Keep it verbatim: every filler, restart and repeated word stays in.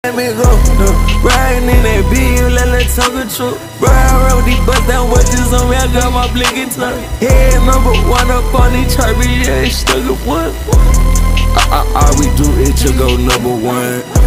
Let me go, no. Riding in that beat, you let that tongue control. Bro, I rode these bust down watches on me, I got my blinking tongue. Head number one up on these charts, yeah, it's stuck up one. All we do is to go number one.